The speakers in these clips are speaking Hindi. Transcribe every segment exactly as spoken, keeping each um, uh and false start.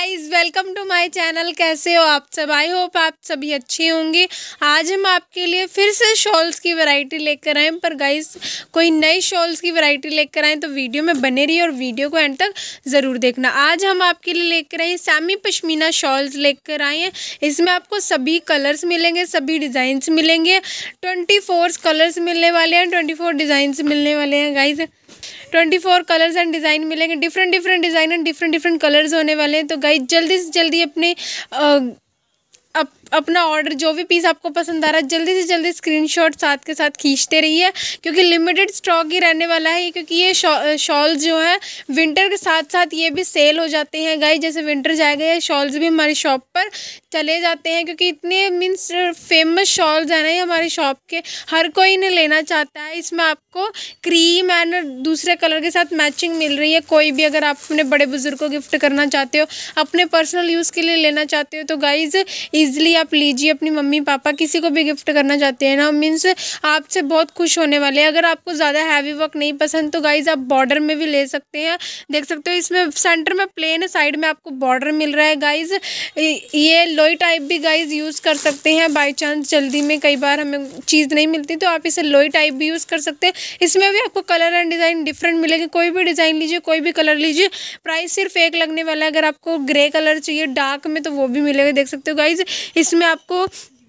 Guys, welcome to my channel. कैसे हो आप सब? आई होप आप सभी अच्छे होंगे। आज हम आपके लिए फिर से शॉल्स की वैरायटी लेकर आए, पर गाइज कोई नई शॉल्स की वैरायटी लेकर आए तो वीडियो में बने रहिए और वीडियो को एंड तक ज़रूर देखना। आज हम आपके लिए लेकर आए सेमी पश्मीना शॉल्स लेकर आए हैं। इसमें आपको सभी कलर्स मिलेंगे, सभी डिज़ाइंस मिलेंगे। ट्वेंटी फोर कलर्स मिलने वाले हैं, ट्वेंटी फोर डिज़ाइंस मिलने वाले हैं guys. Twenty four colours and design मिलेंगे, different different design and different different colours होने वाले हैं। तो गाइज जल्दी से जल्दी अपने आ, अप, अपना ऑर्डर, जो भी पीस आपको पसंद आ रहा है, जल्दी से जल्दी स्क्रीनशॉट साथ के साथ खींचते रहिए, क्योंकि लिमिटेड स्टॉक ही रहने वाला है। क्योंकि ये शॉल्स जो है विंटर के साथ साथ ये भी सेल हो जाते हैं गाइज। जैसे विंटर जाएगा ये शॉल्स भी हमारी शॉप पर चले जाते हैं, क्योंकि इतने मीन्स फेमस शॉल्स हैं ना ये हमारी शॉप के, हर कोई इन्हें लेना चाहता है। इसमें आपको क्रीम एंड दूसरे कलर के साथ मैचिंग मिल रही है। कोई भी अगर आप अपने बड़े बुजुर्ग को गिफ्ट करना चाहते हो, अपने पर्सनल यूज़ के लिए लेना चाहते हो, तो गाइज ईजिली आप लीजिए। अपनी मम्मी पापा किसी को भी गिफ्ट करना चाहते हैं ना, मीन्स आपसे बहुत खुश होने वाले हैं। अगर आपको ज़्यादा हैवी वर्क नहीं पसंद तो गाइज आप बॉर्डर में भी ले सकते हैं। देख सकते हो इसमें सेंटर में प्लेन है, साइड में आपको बॉर्डर मिल रहा है गाइज। ये लोई टाइप भी गाइज यूज़ कर सकते हैं। बाई चांस जल्दी में कई बार हमें चीज़ नहीं मिलती तो आप इसे लोई टाइप भी यूज़ कर सकते हैं। इसमें भी आपको कलर एंड डिज़ाइन डिफरेंट मिलेंगे। कोई भी डिज़ाइन लीजिए, कोई भी कलर लीजिए, प्राइस सिर्फ एक लगने वाला है। अगर आपको ग्रे कलर चाहिए डार्क में तो वो भी मिलेगा। देख सकते हो गाइज इसमें आपको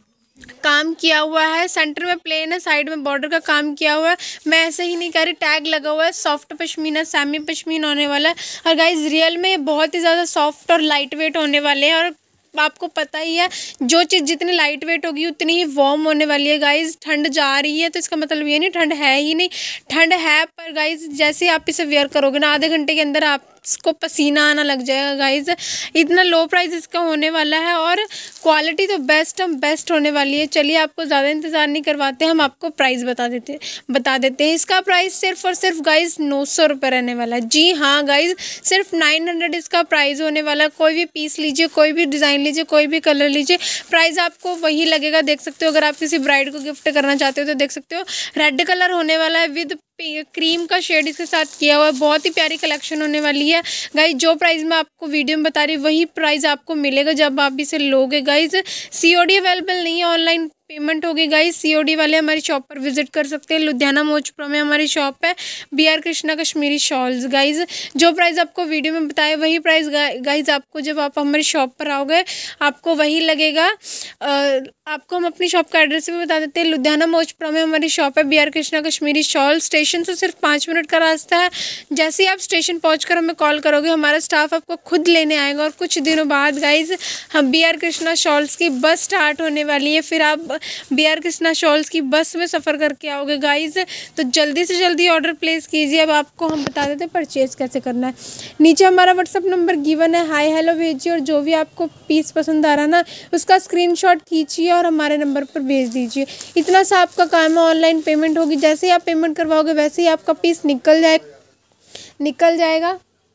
काम किया हुआ है, सेंटर में प्लेन है, साइड में बॉर्डर का काम किया हुआ है। मैं ऐसे ही नहीं कह रही, टैग लगा हुआ है सॉफ्ट पश्मीना, सेमी पश्मीना होने वाला है। और गाइज रियल में ये बहुत ही ज़्यादा सॉफ्ट और लाइट वेट होने वाले हैं। और आपको पता ही है जो चीज़ जितनी लाइट वेट होगी उतनी ही वार्म होने वाली है गाइज। ठंड जा रही है तो इसका मतलब ये नहीं ठंड है ही नहीं, ठंड है, पर गाइज जैसे आप इसे वेयर करोगे ना, आधे घंटे के अंदर आप इसको पसीना आना लग जाएगा गाइज। इतना लो प्राइस इसका होने वाला है और क्वालिटी तो बेस्ट हम बेस्ट होने वाली है। चलिए आपको ज़्यादा इंतज़ार नहीं करवाते, हम आपको प्राइस बता देते बता देते हैं। इसका प्राइस सिर्फ और सिर्फ गाइज नौ सौ रुपये रहने वाला है। जी हाँ गाइज, सिर्फ नाइन हंड्रेड इसका प्राइस होने वाला है। कोई भी पीस लीजिए, कोई भी डिज़ाइन लीजिए, कोई भी कलर लीजिए, प्राइस आपको वही लगेगा। देख सकते हो अगर आप किसी ब्राइड को गिफ्ट करना चाहते हो तो देख सकते हो रेड कलर होने वाला है विद क्रीम का शेड इसके साथ किया हुआ है। बहुत ही प्यारी कलेक्शन होने वाली है गाइज। जो प्राइस मैं आपको वीडियो में बता रही हूँ वही प्राइस आपको मिलेगा जब आप इसे लोगे गाइज। सीओडी अवेलेबल नहीं है, ऑनलाइन पेमेंट होगी गाइज। सीओडी वाले हमारी शॉप पर विजिट कर सकते हैं। लुधियाना मोचपुरा में हमारी शॉप है, B R Krishna Kashmiri shawls guys. जो प्राइस आपको वीडियो में बताया वही प्राइस गाइज आपको जब आप हमारी शॉप पर आओगे आपको वही लगेगा। आ, आपको हम अपनी शॉप का एड्रेस भी बता देते हैं। लुधियाना मोचपुरा में हमारी शॉप है, B R Krishna Kashmiri shawl. Station से सिर्फ पाँच मिनट का रास्ता है। जैसे ही आप स्टेशन पहुँच कर हमें कॉल करोगे हमारा स्टाफ आपको खुद लेने आएगा। और कुछ दिनों बाद गाइज हम बी आर कृष्णा शॉल्स की बस स्टार्ट होने वाली है, फिर आप बी आर कृष्णा शॉल्स की बस में सफ़र करके आओगे गाइज। तो जल्दी से जल्दी ऑर्डर प्लेस कीजिए। अब आपको हम बता देते हैं परचेज़ कैसे करना है। नीचे हमारा व्हाट्सअप नंबर गिवन है, हाय हेलो भेजिए और जो भी आपको पीस पसंद आ रहा है ना उसका स्क्रीनशॉट खींचिए और हमारे नंबर पर भेज दीजिए। इतना सा आपका काम है। ऑनलाइन पेमेंट होगी, जैसे ही आप पेमेंट करवाओगे वैसे ही आपका पीस निकल जाए निकल जाएगा।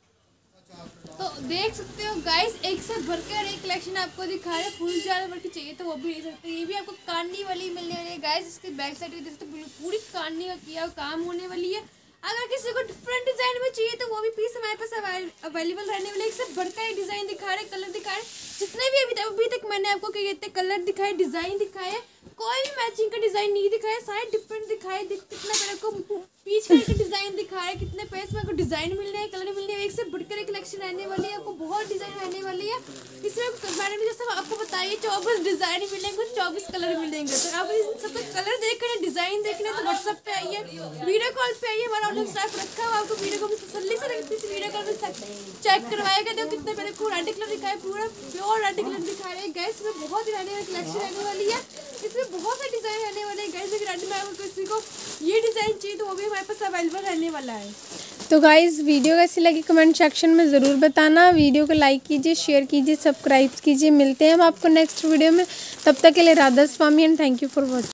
तो देख सकते हो गाइस, एक से भरकर एक कलेक्शन आपको दिखा रहे हैं। फुल ज़्यादा भर के चाहिए तो वो भी ले सकते हैं। ये भी आपको कांडी वाली मिलने वाली है गाइस। इसकी बैक साइड भी देख सकते हो पूरी कांडी का किया काम होने वाली है। अगर किसी को डिफरेंट डिजाइन में चाहिए तो वो भी पीस हमारे पास अवेलेबल रहने वाले। एक से भरकर एक डिजाइन दिखा रहे, कलर दिखा रहे। जितने भी अभी तक अभी तक मैंने आपको क्या कहते हैं कलर दिखाए, डिजाइन दिखाए, कोई भी मैचिंग का डिजाइन नहीं दिखाया, सारे डिफरेंट दिखाए। कितना मेरे को पीच का डिजाइन दिखा रहे, कितने पैस में आपको डिजाइन मिल रहे हैं, कलर मिल रहे हैं। एक से बढ़कर एक कलेक्शन रहने वाली है, आपको बहुत डिजाइन रहने वाली है। इसमें मैंने भी जैसे आपको बताइए चौबीस डिजाइन मिलेंगे, चौबीस कलर मिलेंगे। तो आप इन सबका कलर देखना, डिजाइन देखना तो व्हाट्सएप पे आइए, वीडियो कॉल पे आइए। हमारा ऑनलाइन स्टाफ रखा हुआ, आपको वीडियो कॉल तसल्ली से वीडियो कॉल में चेक करवाएगा। देखो कितने पहले को रेड कलर दिखाए, पूरा प्योर रेड कलर दिखा रहे हैं गैस में। बहुत ही रहने वाली कलेक्शन रहने वाली है। इसमें बहुत सारे डिजाइन रहने वाले हैं गैस में। अगर किसी को ये डिजाइन चाहिए तो वो भी हमारे पास अवेलेबल रहने वाला है। तो गाइज़ वीडियो कैसी लगी कमेंट सेक्शन में ज़रूर बताना। वीडियो को लाइक कीजिए, शेयर कीजिए, सब्सक्राइब कीजिए। मिलते हैं हम आपको नेक्स्ट वीडियो में, तब तक के लिए Radha Swami and thank you for watching.